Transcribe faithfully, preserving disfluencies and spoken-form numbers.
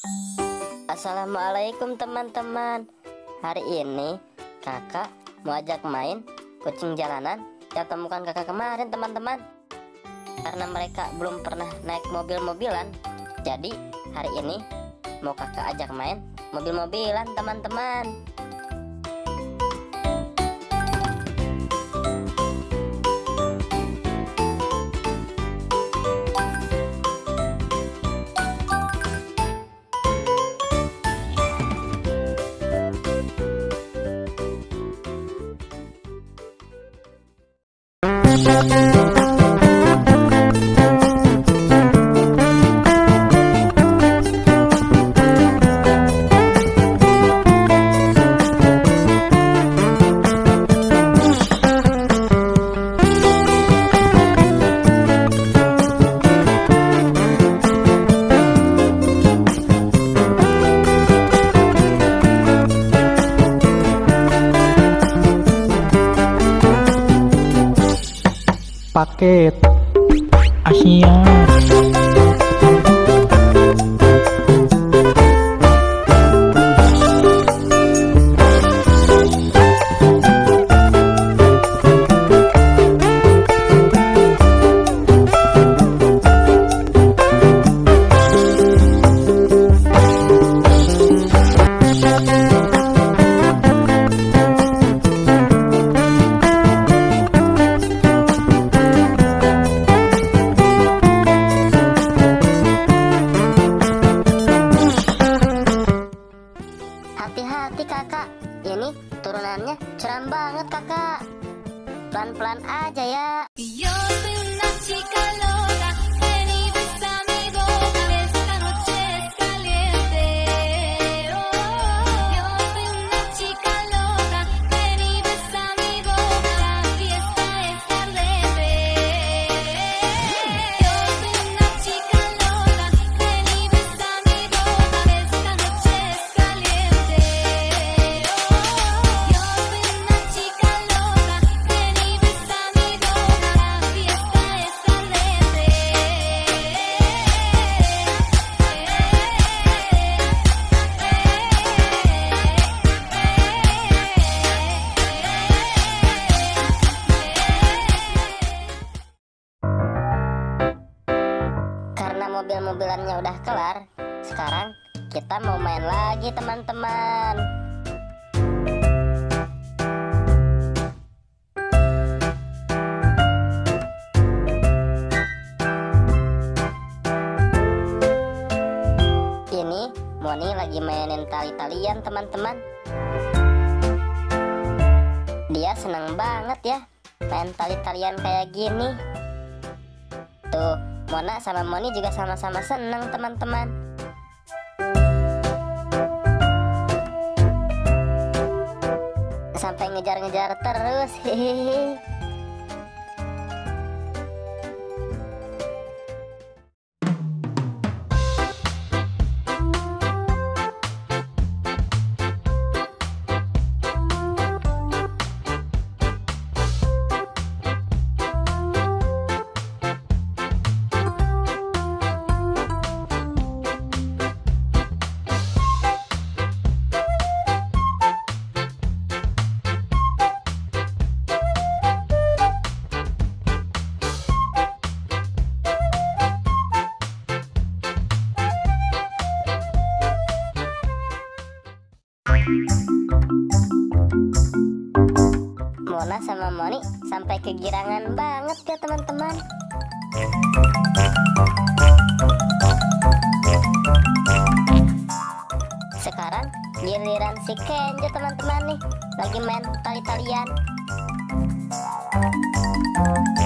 Assalamualaikum teman-teman. Hari ini kakak mau ajak main kucing jalanan yang temukan kakak kemarin teman-teman. Karena mereka belum pernah naik mobil-mobilan, jadi hari ini mau kakak ajak main mobil-mobilan teman-teman. Paket Asia. Hati-hati kakak, ini turunannya curam banget kakak. Pelan-pelan aja ya. Yo soy una chica loca, ven y besa mi boca, esta noche es caliente. Oh, yo soy una chica loca, ven y besa mi boca, la fiesta es caliente. Yo soy una chica loca, ven y besa mi boca, esta noche es caliente. Oh, yo soy una chica loca, ven y besa mi boca, la fiesta es caliente. Karena mobil-mobilannya udah kelar, sekarang kita mau main lagi teman-teman. Ini Moni lagi mainin tali-talian teman-teman. Dia senang banget ya main tali-talian kayak gini. Tuh, Mona sama Moni juga sama-sama senang teman-teman. Sampai ngejar-ngejar terus. Hihihi. Mona sama Moni sampai kegirangan banget ya teman-teman. Sekarang giliran si Kenjo teman-teman nih, lagi main tali-talian.